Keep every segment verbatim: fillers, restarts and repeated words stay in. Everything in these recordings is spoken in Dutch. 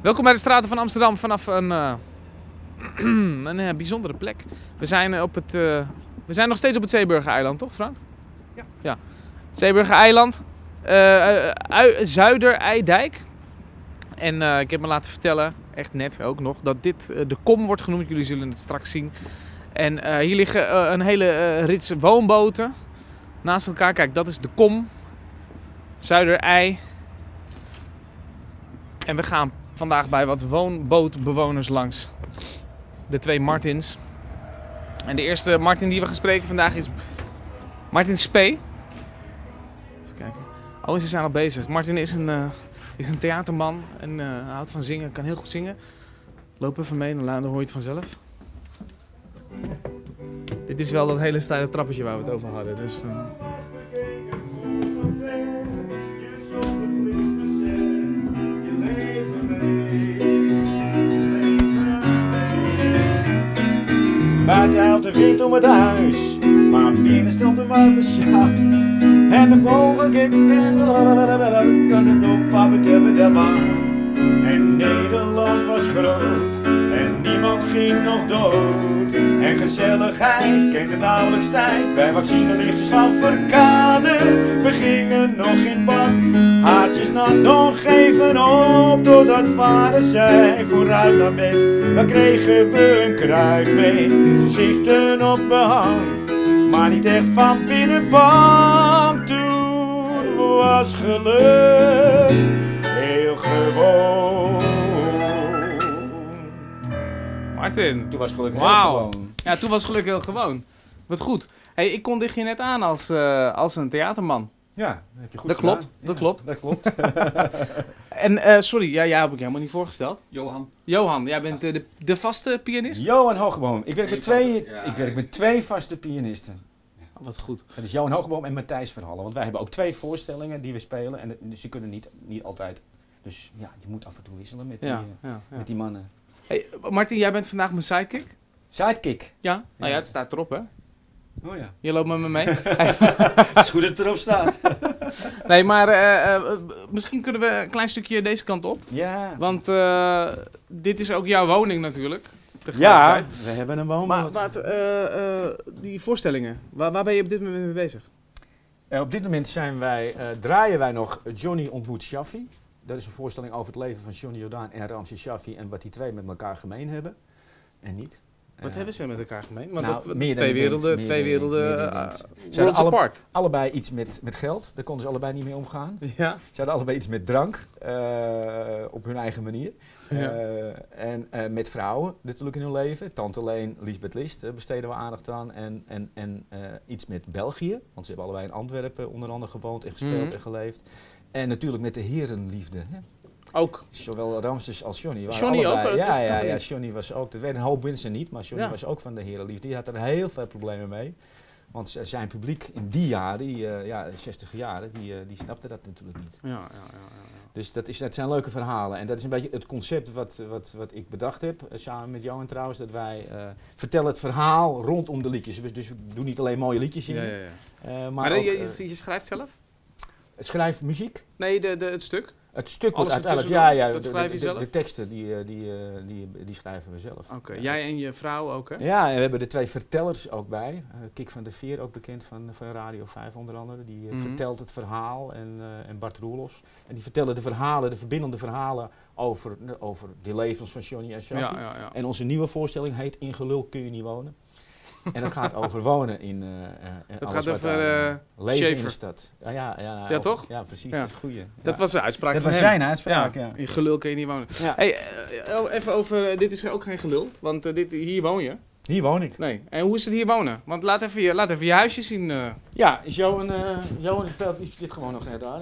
Welkom bij de straten van Amsterdam vanaf een, uh, een uh, bijzondere plek. We zijn, uh, op het, uh, we zijn nog steeds op het Zeeburger-eiland, toch Frank? Ja. ja. Het Zeeburger-eiland, uh, uh, Zuider-Eidijk. En uh, ik heb me laten vertellen, echt net ook nog, dat dit uh, de Kom wordt genoemd. Jullie zullen het straks zien. En uh, hier liggen uh, een hele uh, rits woonboten naast elkaar. Kijk, dat is de Kom. Zuider-Ei. En we gaan vandaag bij wat woonbootbewoners langs. De twee Martins. En de eerste Martin die we gaan spreken vandaag is Martin Spee. Even kijken. Oh, ze zijn al bezig. Martin is een, uh, is een theaterman en uh, houdt van zingen, kan heel goed zingen. Loop even mee, dan hoor je het vanzelf. Dit is wel dat hele steile trappetje waar we het over hadden. Dus, uh... Buiten huilt de wind om het huis, maar binnen stelt de warme sjaal. En de vogel kijkt en kan het nog pappetje met de maan. En Nederland was groot en niemand ging nog dood. En gezelligheid kende nauwelijks tijd bij vaccinelichtjes van Verkade. We gingen nog in pad, haartjes nat nog even op. Totdat vader zei vooruit naar bed, dan kregen we een kruik mee. Gezichten op behang, maar niet echt van binnenbank. Toen was geluk heel gewoon. Martin. Toen was geluk heel Wauw. gewoon. Ja, toen was geluk heel gewoon. Wat goed. Hey, ik kondig je net aan als, uh, als een theaterman. Ja, dat heb je goed Dat gedaan. klopt, dat ja, klopt. Dat klopt. En uh, sorry, ja, jij heb ik helemaal niet voorgesteld. Johan. Johan, jij bent uh, de, de vaste pianist? Johan Hogeboom. Ik werk, met twee, Ja. ik werk met twee vaste pianisten. Oh, wat goed. Dat is Johan Hogeboom en Matthijs Verhallen. Want wij hebben ook twee voorstellingen die we spelen. En dus ze kunnen niet, niet altijd. Dus ja, je moet af en toe wisselen met die, Ja, uh, ja, ja. met die mannen. Hey, Martin, jij bent vandaag mijn sidekick? Sidekick. Ja? Nou ja, Ja. het staat erop, hè? Oh ja. Je loopt met me mee. Het is goed dat het erop staat. Nee, maar uh, uh, misschien kunnen we een klein stukje deze kant op. Ja. Want uh, dit is ook jouw woning natuurlijk. Ja, tegelijkertijd. we hebben een Maar, woonboot. maar uh, uh, die voorstellingen, waar, waar ben je op dit moment mee bezig? Uh, op dit moment zijn wij, uh, draaien wij nog Johnny ontmoet Shaffi. Dat is een voorstelling over het leven van Johnny Jordaan en Ramses Shaffi en wat die twee met elkaar gemeen hebben. En niet. Wat Uh, hebben ze met elkaar gemeen? Want nou, dat, meer dan twee je denkt, werelden, meer twee dan je denkt, werelden, meer dan je uh, denkt. Ze worlds hadden alle- apart. Allebei iets met, met geld, daar konden ze allebei niet mee omgaan. Ja. Ze hadden allebei iets met drank, uh, op hun eigen manier. Ja. Uh, en uh, met vrouwen natuurlijk in hun leven. Tante Leen, Liesbeth List uh, besteden we aandacht aan. En, en, en uh, iets met België, want ze hebben allebei in Antwerpen onder andere gewoond en gespeeld Mhm. en geleefd. En natuurlijk met de herenliefde. Hè? Ook. Zowel Ramses als Johnny waren Johnny allebei. ook, dat ja, wist ik ja, nog ja, niet. Johnny was ook. Dat weten een hoop mensen niet, maar Johnny Ja. was ook van de herenliefde. Die had er heel veel problemen mee. Want z- zijn publiek in die jaren, die uh, ja, zestig jaren, die, uh, die snapte dat natuurlijk niet. Ja, ja, ja, ja. Dus dat, is, dat zijn leuke verhalen. En dat is een beetje het concept wat, wat, wat ik bedacht heb, uh, samen met Johan trouwens. Dat wij uh, vertellen het verhaal rondom de liedjes. Dus, dus we doen niet alleen mooie liedjes ja, zingen. ja, ja. Uh, maar Maar, ook, je, uh, je, je schrijft zelf? schrijf muziek. Nee, de, de, het stuk? Het stuk wordt Alles uiteindelijk, ja, ertussendoor, ja, dat de, schrijf je de, de, zelf? de teksten die, uh, die, uh, die, die schrijven we zelf. Oké, okay. Ja. Jij en je vrouw ook, hè? Ja, en we hebben er twee vertellers ook bij. Uh, Kik van der Veer, ook bekend van, van Radio vijf onder andere. Die uh, Mhm. vertelt het verhaal. En, uh, en Bart Roelofs. En die vertellen de verhalen, de verbindende verhalen over, uh, over de levens van Johnny en Shaffi. Ja, ja, ja. En onze nieuwe voorstelling heet In gelul kun je niet wonen. En dat gaat over wonen in uh, uh, en Dat alles gaat wat over, daar, uh, uh, leven in Schaefer. de stad. Ja, ja, ja, Ja, over- toch? Ja, precies. Ja. Dat is een goeie. Dat Ja. was de uitspraak Dat van was hem. zijn uitspraak, ja. In gelul kun je niet wonen. Ja. Hey, uh, oh, even over, uh, dit is ook geen gelul, want uh, dit, hier woon je. Hier woon ik. Nee. En hoe is het hier wonen? Want laat even je, laat even je huisje zien. Uh. Ja, is Johan, uh, Johan vertelt iets dit gewoon nog net daar.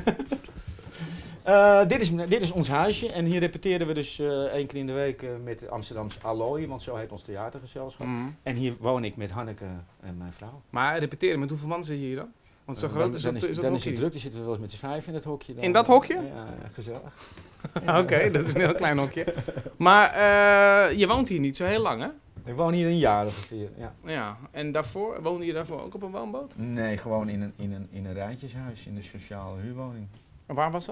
uh, dit, is, dit is ons huisje en hier repeteren we dus uh, één keer in de week uh, met de Amsterdamse Alloy, want zo heet ons theatergezelschap. Mm. En hier woon ik met Hanneke en mijn vrouw. Maar repeteren, met hoeveel man zit je hier dan? Want zo Uh, groot dan, is dan dat, is, is dat dan is hokje het druk, dan zitten we wel eens met z'n vijf in het hokje. Dan. In dat hokje? Ja, gezellig. Oké, okay, dat is een heel klein hokje. Maar uh, je woont hier niet zo heel lang, hè? Ik woon hier een jaar ongeveer, ja. Ja. En daarvoor, woonde je daarvoor ook op een woonboot? Nee, gewoon in een, in een, in een rijtjeshuis, in een sociale huurwoning. En waar was dat?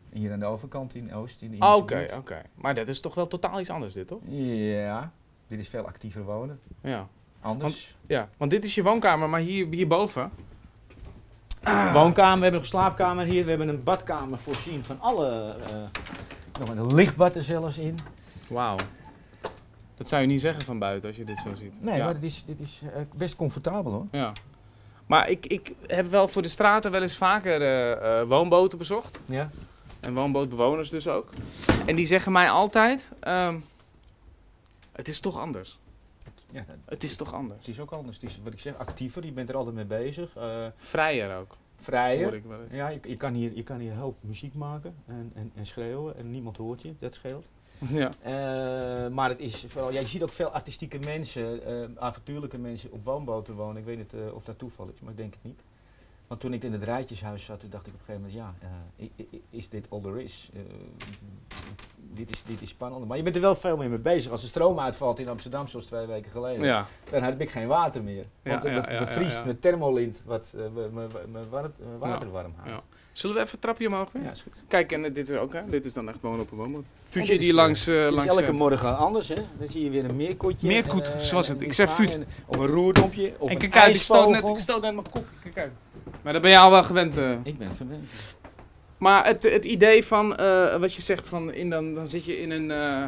Hier aan de overkant in Oost. in de Oké, Indische oké. buurt. Okay. Maar dat is toch wel totaal iets anders dit, toch? Ja, dit is veel actiever wonen. Ja. Anders. Ja, want dit is je woonkamer, maar hier, hierboven... Ah. Woonkamer, we hebben een slaapkamer hier. We hebben een badkamer voorzien van alle... Uh, nog een lichtbad er zelfs in. Wauw. Dat zou je niet zeggen van buiten als je dit zo ziet. Nee, ja. maar dit is, dit is uh, best comfortabel hoor. Ja. Maar ik, ik heb wel voor de straten wel eens vaker uh, uh, woonboten bezocht. Ja. En woonbootbewoners dus ook. En die zeggen mij altijd, um, het is toch anders. Ja, dat, het is toch anders. Het is ook anders. Het is wat ik zeg, actiever. Je bent er altijd mee bezig. Uh, Vrijer ook. Vrijer. Hoor ik wel eens. Ja, je, je, kan hier, je kan hier heel muziek maken en, en, en schreeuwen en niemand hoort je. Dat scheelt. Ja. Uh, maar het is vooral, ja, je ziet ook veel artistieke mensen, uh, avontuurlijke mensen op woonboten wonen. Ik weet niet uh, of dat toeval is, maar ik denk het niet. Want toen ik in het rijtjeshuis zat, toen dacht ik op een gegeven moment, ja, uh, is dit all there is? Uh, dit is? Dit is spannend. Maar je bent er wel veel meer mee bezig. Als de stroom uitvalt in Amsterdam, zoals twee weken geleden, ja. dan heb ik geen water meer. Want ja, ja, ja, bevriest ja, ja. met thermolint wat uh, mijn water ja. warm houdt. Ja. Zullen we even een trapje omhoog weer? Ja, is goed. Kijk, en uh, dit is ook, hè? Dit is dan echt wonen op een woonboot. Vuurtje die langs... Uh, dit langs is elke uh, morgen anders, hè? Dan zie je weer een meerkoetje. Meerkoet, uh, zoals het. Ik zeg vuut. Of een roerdompje, of en een kijk uit, ik stoot net, ik stoot net mijn kop. Kijk uit. Maar dat ben je al wel gewend. Uh. Ik ben gewend. Maar het, het idee van, uh, wat je zegt, van in dan, dan zit je in een uh,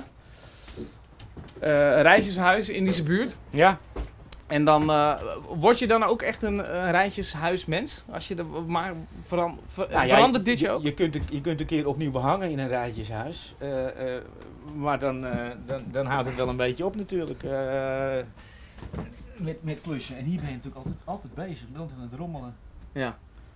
uh, rijtjeshuis in deze buurt. Ja. En dan uh, word je dan ook echt een uh, rijtjeshuismens? Als je de, maar veran, ver, nou, verandert ja, je, dit je ook? Je kunt, je kunt een keer opnieuw behangen in een rijtjeshuis. Uh, uh, maar dan, uh, dan, dan houdt het wel een beetje op natuurlijk. Uh, met, met klussen. En hier ben je natuurlijk altijd, altijd bezig. Je bent aan het rommelen. Ja.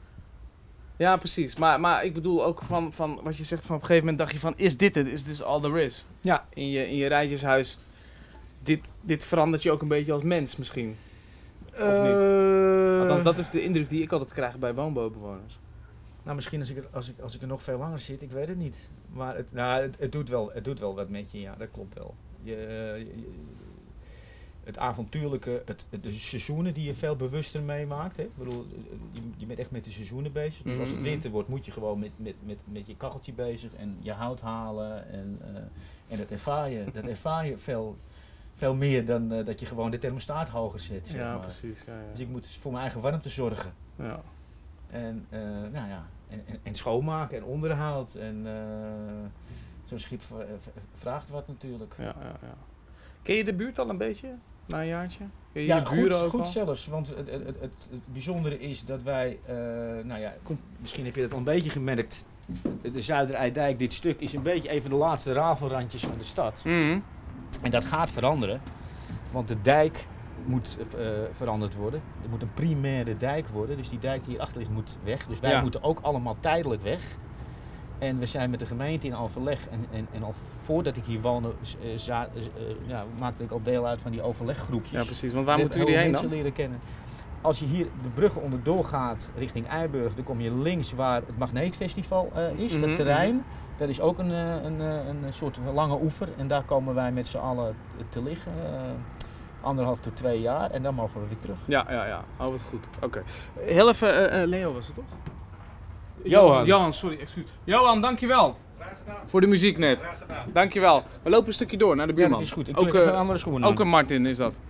Ja, precies. Maar, maar ik bedoel ook van, van wat je zegt, van op een gegeven moment dacht je van, is dit het? Is dit all there is? Ja. In je, in je rijtjeshuis. Dit, dit verandert je ook een beetje als mens misschien? Of uh, niet? Althans, dat is de indruk die ik altijd krijg bij woonbootbewoners. Nou, misschien als ik, er, als, ik, als ik er nog veel langer zit, ik weet het niet. Maar het, nou, het, het, doet, wel, het doet wel wat met je, ja, dat klopt wel. Je, je, het avontuurlijke, het, de seizoenen die je veel bewuster meemaakt. Hè? Ik bedoel, je, je bent echt met de seizoenen bezig. Dus als het winter wordt, moet je gewoon met, met, met, met je kacheltje bezig en je hout halen. En, uh, en dat ervaar je, dat ervaar je veel, veel meer dan uh, dat je gewoon de thermostaat hoger zet. Zeg ja, maar. precies. Ja, ja. Dus ik moet voor mijn eigen warmte zorgen. Ja. En, uh, nou ja, en, en, en schoonmaken en onderhoud. En uh, zo'n schip vraagt wat natuurlijk. Ja, ja, ja. Ken je de buurt al een beetje? Na een jaartje? Ken je ja, de buren goed, ook goed al? zelfs. Want het, het, het, het, het bijzondere is dat wij, uh, nou ja, kom, misschien heb je dat al een beetje gemerkt. De Zuiderijndijk, dit stuk, is een beetje even de laatste rafelrandjes van de stad. Mm-hmm. En dat gaat veranderen. Want de dijk moet uh, veranderd worden. Er moet een primaire dijk worden. Dus die dijk die hierachter ligt moet weg. Dus wij ja. moeten ook allemaal tijdelijk weg. En we zijn met de gemeente in overleg. En, en, en al voordat ik hier woonde, uh, za, uh, ja, maakte ik al deel uit van die overleggroepjes. Ja, precies. Want waar moeten jullie heen dan? Leren kennen. Als je hier de bruggen onderdoor gaat richting Eiburg, dan kom je links waar het Magneetfestival uh, is. Mm-hmm. Dat terrein. Dat is ook een, een, een, een soort lange oever. En daar komen wij met z'n allen te liggen. Uh, anderhalf tot twee jaar. En dan mogen we weer terug. Ja, ja, ja. Oh, wat goed. Oké. Okay. Heel even, uh, uh, Leo was het toch? Johan. Johan, sorry, excuus. Johan, dankjewel. Graag gedaan. Voor de muziek net. Graag gedaan. Dankjewel. We lopen een stukje door naar de buurman. Ja, dat is goed. Ik ook, uh, even andere schoenen ook een Martin is dat.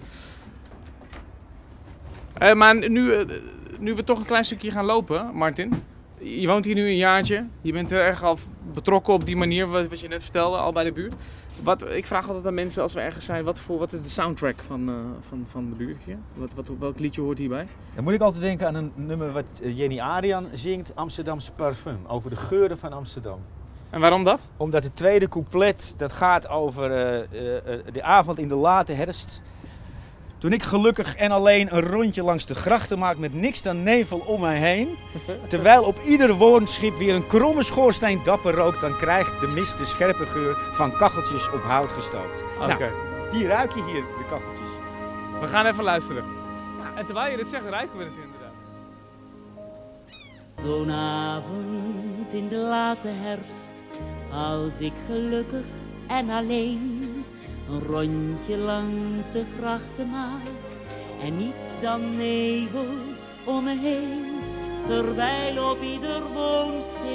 Uh, maar nu, uh, nu we toch een klein stukje gaan lopen, Martin. Je woont hier nu een jaartje. Je bent er erg al betrokken op die manier, wat, wat je net vertelde, al bij de buurt. Wat, ik vraag altijd aan mensen als we ergens zijn, wat, voor, wat is de soundtrack van, uh, van, van de buurt hier? Wat, wat, welk liedje hoort hierbij? Dan moet ik altijd denken aan een nummer wat Jenny Arian zingt, Amsterdamse Parfum, over de geuren van Amsterdam. En waarom dat? Omdat het tweede couplet, dat gaat over uh, uh, de avond in de late herfst. Toen ik gelukkig en alleen een rondje langs de grachten maak met niks dan nevel om mij heen. Terwijl op ieder woonschip weer een kromme schoorsteen dapper rookt, dan krijgt de mist de scherpe geur van kacheltjes op hout gestookt. Oké. Okay. Nou, die ruik je hier, de kacheltjes. We gaan even luisteren. Ja, en terwijl je dit zegt, ruiken we dus inderdaad. Zo'n avond in de late herfst, als ik gelukkig en alleen een rondje langs de grachten maak en niets dan nevel om me heen. Terwijl op ieder woonschip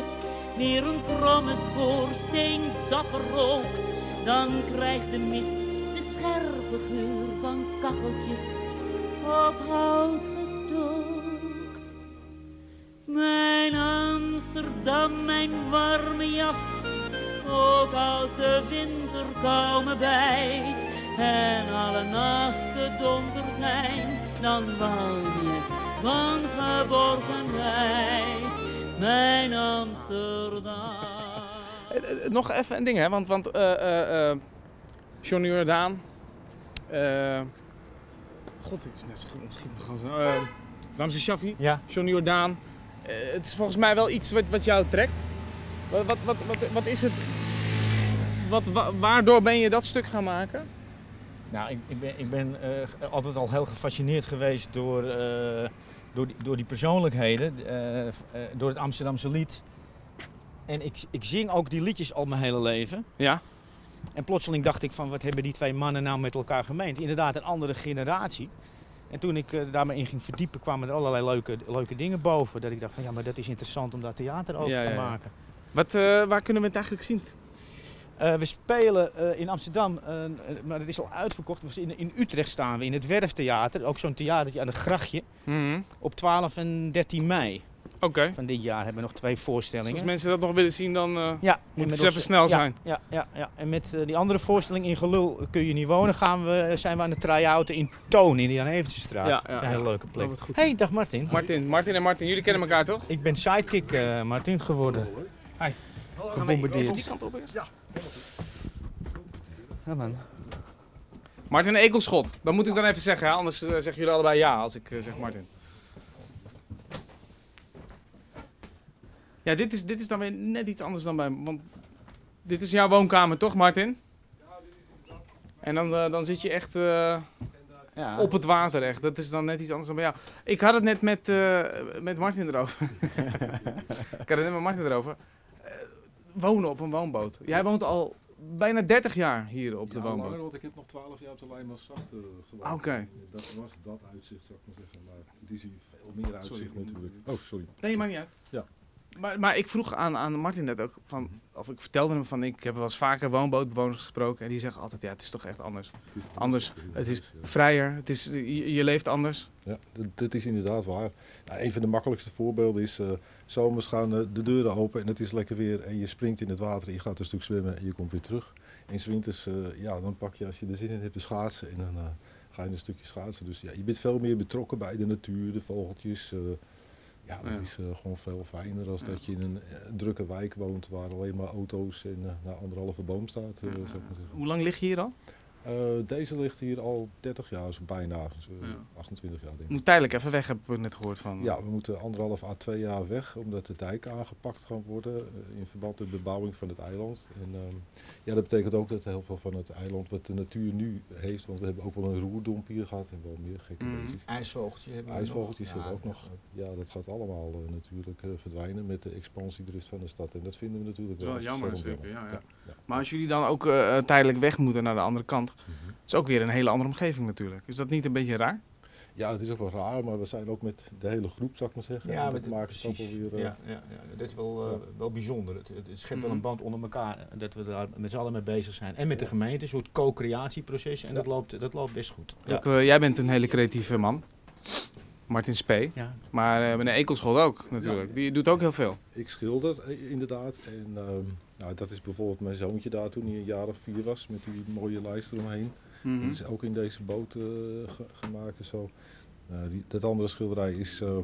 meer een kromme schoorsteen dapper rookt, dan krijgt de mist de scherpe geur van kacheltjes op hout gestookt. Mijn Amsterdam, mijn warme jas, ook als de winterkou me bijt en alle nachten donker zijn, dan woon je van geborgenheid, mijn Amsterdam. Uh, uh, nog even een ding, hè? Want, want uh, uh, uh, Johnny Jordaan. Uh, God, ik net schiet me gewoon zo. Uh, Ramses Shaffi, Ja. Johnny Jordaan. Uh, het is volgens mij wel iets wat, wat jou trekt. Wat, wat, wat, wat, wat is het? Wat, wa, waardoor ben je dat stuk gaan maken? Nou, ik, ik ben, ik ben uh, altijd al heel gefascineerd geweest door, uh, door, die, door die persoonlijkheden, uh, uh, door het Amsterdamse lied. En ik, ik zing ook die liedjes al mijn hele leven. Ja. En plotseling dacht ik van, wat hebben die twee mannen nou met elkaar gemeend? Inderdaad, een andere generatie. En toen ik uh, daarmee in ging verdiepen, kwamen er allerlei leuke, leuke dingen boven. Dat ik dacht van, ja, maar dat is interessant om daar theater over ja, te ja, ja. maken. Wat, uh, waar kunnen we het eigenlijk zien? Uh, we spelen uh, in Amsterdam, uh, maar het is al uitverkocht. In, in Utrecht staan we, in het Werftheater. Ook zo'n theatertje aan de Grachtje. Mm-hmm. Op twaalf en dertien mei Oké. Okay. van dit jaar hebben we nog twee voorstellingen. Dus als mensen dat nog willen zien, dan uh, ja, moet het even snel ja, zijn. Ja, ja, ja. En met uh, die andere voorstelling in Gelul kun je niet wonen, gaan we, zijn we aan de try-outen in Toon in de Jan Evertsenstraat. Ja, Dat ja, is een ja. hele leuke plek. Oh, Hey, dag Martin. Martin, Martin en Martin, jullie kennen elkaar toch? Ik ben sidekick uh, Martin geworden. Hi. Gebombardeerd. Die kant op eerst? Ja. Ja, man. Martin Ekelschot, dat moet ik dan even zeggen, hè? Anders uh, zeggen jullie allebei ja als ik uh, zeg Martin. Ja, dit is, dit is dan weer net iets anders dan bij me, want dit is jouw woonkamer toch, Martin? Ja, dit is inderdaad. En dan, uh, dan zit je echt uh, Ja. op het water, echt. Dat is dan net iets anders dan bij jou. Ik had het net met, uh, met Martin erover. ik had het net met Martin erover. Uh, wonen op een woonboot. Jij woont al bijna dertig jaar hier op de Ja, woonboot. langer, want ik heb nog twaalf jaar op de Lijnmaasstraat uh, gewoond. Oké. Okay. Dat was dat uitzicht, zou ik maar zeggen. Maar het is hier veel meer uitzicht Sorry. natuurlijk. Oh, sorry. Nee, maakt niet uit. Ja. Maar, maar ik vroeg aan, aan Martin net ook, van, of ik vertelde hem van, ik heb wel eens vaker woonbootbewoners gesproken. En die zeggen altijd, ja, het is toch echt anders. Het is Anders, het is ja. vrijer, het is, je, je leeft anders. Ja, dat, dat is inderdaad waar. Nou, een van de makkelijkste voorbeelden is, uh, zomers gaan uh, de deuren open en het is lekker weer en je springt in het water en je gaat een stuk zwemmen en je komt weer terug. En 's winters, uh, ja, dan pak je als je er zin in hebt de schaatsen en dan uh, ga je een stukje schaatsen. Dus ja, je bent veel meer betrokken bij de natuur, de vogeltjes. Uh, ja, dat Ja. is uh, gewoon veel fijner dan dat je in een uh, drukke wijk woont waar alleen maar auto's en uh, nou, anderhalve boom staat. Uh, Ja. zou ik maar zeggen. Hoe lang lig je hier al? Uh, deze ligt hier al dertig jaar, zo bijna, zo Ja. achtentwintig jaar denk ik. Moet tijdelijk even weg, heb ik net gehoord van. Ja, we moeten anderhalf à twee jaar weg omdat de dijken aangepakt gaan worden uh, in verband met de bebouwing van het eiland. En um, ja, dat betekent ook dat heel veel van het eiland wat de natuur nu heeft, want we hebben ook wel een roerdomp hier gehad en wel meer gekke Mm. beestjes. IJsvogeltje hebben we IJsvogeltjes nog. hebben we ook nog. Ja, dat gaat allemaal uh, natuurlijk uh, verdwijnen met de expansiedrift van de stad en dat vinden we natuurlijk Dat is wel wel jammer ontzettend zeker, ja, ja. ja. Maar als jullie dan ook uh, tijdelijk weg moeten naar de andere kant, Mhm. het is ook weer een hele andere omgeving natuurlijk. Is dat niet een beetje raar? Ja, het is ook wel raar, maar we zijn ook met de hele groep, zou ik maar zeggen. Ja, en maar dat maakt het ook wel weer... uh, ja, ja, ja, dat is wel, uh, Ja. wel bijzonder. Het, het, het schept wel Mhm. een band onder elkaar. Dat we daar met z'n allen mee bezig zijn. En met de gemeente, een soort co-creatieproces. En dat, loopt, dat loopt best goed. Ook, uh, jij bent een hele creatieve man. Martin Spee. Ja. Maar uh, meneer Ekelschot ook natuurlijk. Die doet ook heel veel. Ik schilder eh, inderdaad. En ehm, nou, dat is bijvoorbeeld mijn zoontje daar toen hij een jaar of vier was. Met die mooie lijst eromheen. Mhm. Dat is ook in deze boot uh, ge gemaakt en zo. Uh, die, dat andere schilderij is uh,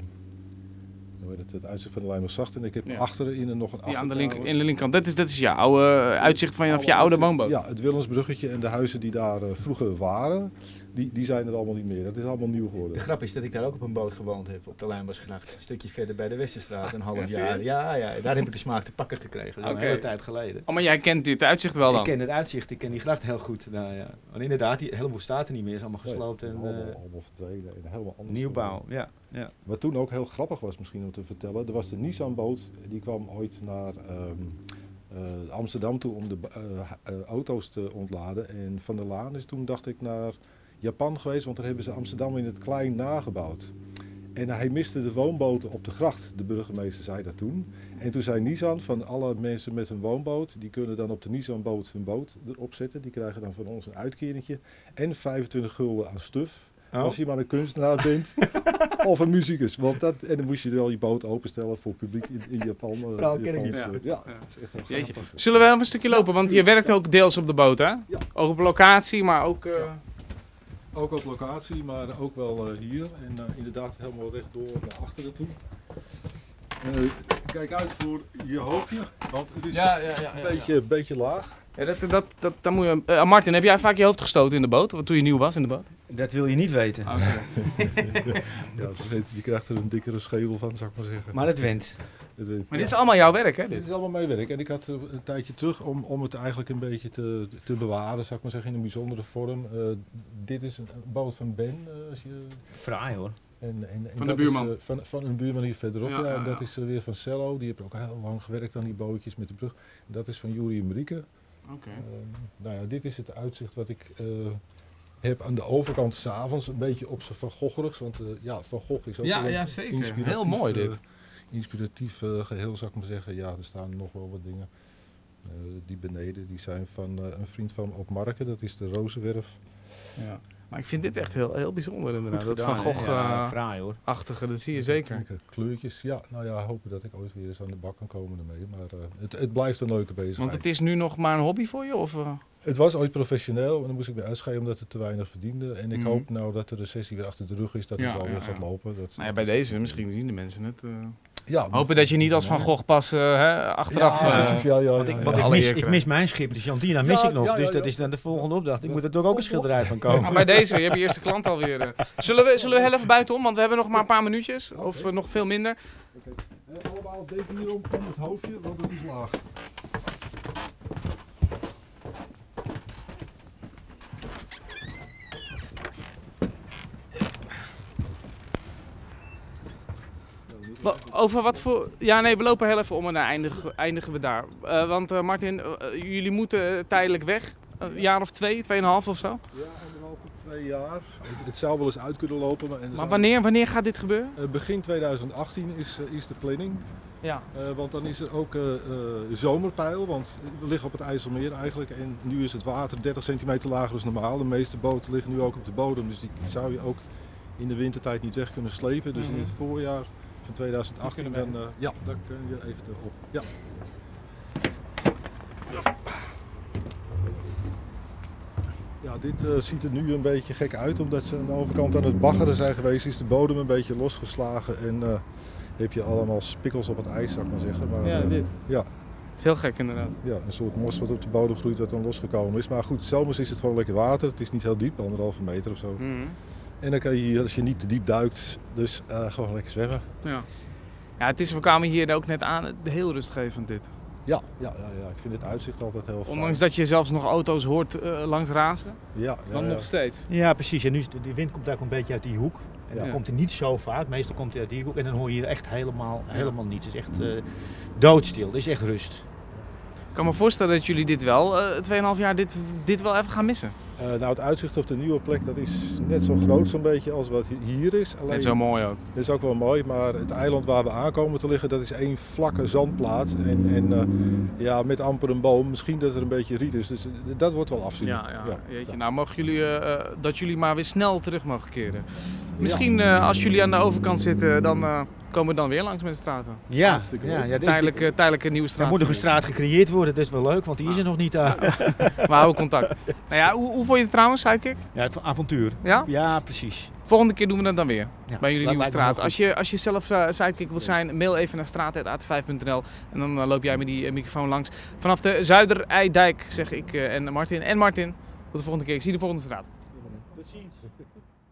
hoe heet het, het uitzicht van de Lijnmaasstraat. En ik heb Ja. achterin er nog een Die aan de, achterkamer. link, in de linkerkant. Dat is, dat is je oude uh, uitzicht van je, je oude woonboot. Ja, het Willemsbruggetje en de huizen die daar uh, vroeger waren, die, die zijn er allemaal niet meer. Dat is allemaal nieuw geworden. De grap is dat ik daar ook op een boot gewoond heb, op de Lijnbaansgracht. Een stukje verder bij de Westerstraat, een half Ja, jaar. serieus? Ja, ja, daar heb ik de smaak te pakken gekregen. Dat is Oké. een hele tijd geleden. Oh, maar jij kent dit uitzicht wel dan? Ik ken het uitzicht, ik ken die gracht heel goed. Nou, ja. Want inderdaad, die heleboel staat er niet meer, is allemaal gesloopt Nee, en allemaal, uh, allemaal verdwenen en helemaal anders. nieuwbouw. geworden. Ja, ja. Wat toen ook heel grappig was misschien om te vertellen, er was de Nissan-boot, die kwam ooit naar ehm, uh, Amsterdam toe om de uh, uh, auto's te ontladen. En Van der Laan is toen, dacht ik, naar Japan geweest, want daar hebben ze Amsterdam in het klein nagebouwd. En hij miste de woonboten op de gracht, de burgemeester zei dat toen. En toen zei Nissan van alle mensen met een woonboot, die kunnen dan op de Nissan-boot hun boot erop zetten. Die krijgen dan van ons een uitkeringje en vijfentwintig gulden aan stuf. Oh. Als je maar een kunstenaar bent of een muzikus. Want dat, en dan moest je wel je boot openstellen voor publiek in, in Japan. Vrouw ken ik niet. Ja, ja, dat is echt heel grappig. Zullen we even een stukje lopen? Want je werkt ook deels op de boot, hè? Ja. Ook op locatie, maar ook... Uh... Ja. Ook op locatie, maar ook wel uh, hier. En uh, inderdaad helemaal rechtdoor naar achteren toe. Uh, kijk uit voor je hoofdje, want het is ja, ja, ja, ja, een beetje, ja. beetje laag. Ja, dat, dat, dat, dat moet je... Uh, Martin, heb jij vaak je hoofd gestoten in de boot? Toen je nieuw was in de boot? Dat wil je niet weten. Okay. Ja, je krijgt er een dikkere schedel van, zou ik maar zeggen. Maar het wint. Het wint. Maar dit is allemaal jouw werk, hè? Dit, dit is allemaal mijn werk. En ik had een tijdje terug om, om het eigenlijk een beetje te, te bewaren, zou ik maar zeggen, in een bijzondere vorm. Uh, dit is een boot van Ben. Uh, als je... Fraai hoor. En, en, en van de buurman? Is, uh, van, van een buurman hier verderop, ja. ja, en ja, dat ja. is uh, weer van Cello. Die heeft ook heel lang gewerkt aan die bootjes met de brug. En dat is van Juri en Marieke. Okay. Uh, nou ja, dit is het uitzicht wat ik uh, heb aan de overkant 's avonds, een beetje op zijn Van Gogherigs. Want uh, ja, Van Gogh is ook ja, wel ja, een zeker. Heel mooi dit. Uh, inspiratief uh, geheel, zou ik maar zeggen. Ja, er staan nog wel wat dingen. Uh, die beneden, die zijn van uh, een vriend van me op Marken, dat is de Rozenwerf. Ja. Maar ik vind dit echt heel, heel bijzonder inderdaad. Goed dat gedaan, Van Gogh ja, uh, fraai hoor. Achtige, dat zie je zeker. Kijk, kleurtjes, ja, nou ja, hopen dat ik ooit weer eens aan de bak kan komen ermee. Maar uh, het, het blijft een leuke bezigheid. Want het is nu nog maar een hobby voor je? Of, uh? Het was ooit professioneel en dan moest ik weer uitscheiden omdat het te weinig verdiende. En ik mm. hoop nou dat de recessie weer achter de rug is, dat het ja, wel ja, weer ja. gaat lopen. Dat, nou ja, bij deze, misschien zien de mensen het. Uh... Ja, hopen dat je niet als Van Gogh pas uh, hè, achteraf... Ja, uh, precies, ja, ja, want ik, ja, want ja. ik, mis, ik mis mijn schip, de Chantina mis ja, ik nog. Ja, ja, dus dat ja. is dan de volgende opdracht. Ik moet er toch ook een schilderij van komen. Maar bij deze, je hebt je eerste klant alweer. Uh. Zullen, we, zullen we heel even buitenom, want we hebben nog maar een paar minuutjes. Okay. Of uh, nog veel minder. Okay. Uh, allemaal deken hier om, om het hoofdje, want het is laag. Over wat voor... Ja, nee, we lopen heel even om en dan eindigen, eindigen we daar. Uh, want uh, Martin, uh, jullie moeten tijdelijk weg. Een jaar of twee, tweeënhalf of zo? Ja, anderhalf tot twee jaar. Het, het zou wel eens uit kunnen lopen. Maar, en maar wanneer, wanneer gaat dit gebeuren? Uh, begin tweeduizend achttien is, uh, is de planning. Ja. Uh, want dan is er ook uh, uh, zomerpeil, want we liggen op het IJsselmeer eigenlijk. En nu is het water dertig centimeter lager dan normaal. De meeste boten liggen nu ook op de bodem, dus die zou je ook in de wintertijd niet weg kunnen slepen. Dus mm-hmm. in het voorjaar van tweeduizend achttien, dan, uh, ja, daar kun je even op. Ja. Ja, dit uh, ziet er nu een beetje gek uit, omdat ze aan de overkant aan het baggeren zijn geweest. Is de bodem een beetje losgeslagen en uh, heb je allemaal spikkels op het ijs, zou ik maar zeggen. Maar, ja, uh, dit. Ja. Het is heel gek inderdaad. Ja, een soort mos wat op de bodem groeit wat dan losgekomen is. Maar goed, zomers is het gewoon lekker water. Het is niet heel diep, anderhalve meter of zo. Mm-hmm. En dan kan je hier, als je niet te diep duikt, dus uh, gewoon lekker zwemmen. Ja. Ja, het is, we kwamen hier ook net aan, heel rustgevend dit. Ja, ja, ja, ja, ik vind het uitzicht altijd heel fijn. Ondanks dat je zelfs nog auto's hoort uh, langs razen, ja, ja, dan ja. nog steeds. Ja, precies. En nu is de, de wind komt daar een beetje uit die hoek. En dan ja. komt hij niet zo vaak, meestal komt hij uit die hoek. En dan hoor je hier echt helemaal, helemaal niets. Het is echt uh, doodstil, het is echt rust. Ik kan me voorstellen dat jullie dit wel, uh, tweeënhalf jaar, dit, dit wel even gaan missen. Uh, nou, het uitzicht op de nieuwe plek, dat is net zo groot zo'n beetje als wat hier is. Alleen, net zo mooi ook. Dat is ook wel mooi, maar het eiland waar we aankomen te liggen, dat is één vlakke zandplaat. En, en uh, ja, met amper een boom, misschien dat er een beetje riet is. Dus dat wordt wel afzien. Ja, ja, ja, jeetje. ja. Nou, mogen jullie, uh, dat jullie maar weer snel terug mogen keren. Misschien uh, als jullie aan de overkant zitten, dan uh, komen we dan weer langs met de straten. Ja, ja, ja tijdelijk, uh, tijdelijke nieuwe straat. Er moet nog een straat gecreëerd worden, dat is wel leuk, want die is er nog niet daar. We houden contact. Nou ja, hoe, hoe vond je het trouwens, Sidekick? Ja, het avontuur. Ja? Ja, precies. Volgende keer doen we dat dan weer, ja, bij jullie nieuwe straat. Als je, als je zelf uh, Sidekick wilt zijn, mail even naar straat apenstaartje a t vijf punt n l en dan uh, loop jij met die uh, microfoon langs. Vanaf de Zuidereidijk, zeg ik uh, en Martin. En Martin, tot de volgende keer. Ik zie je de volgende straat. Tot ziens.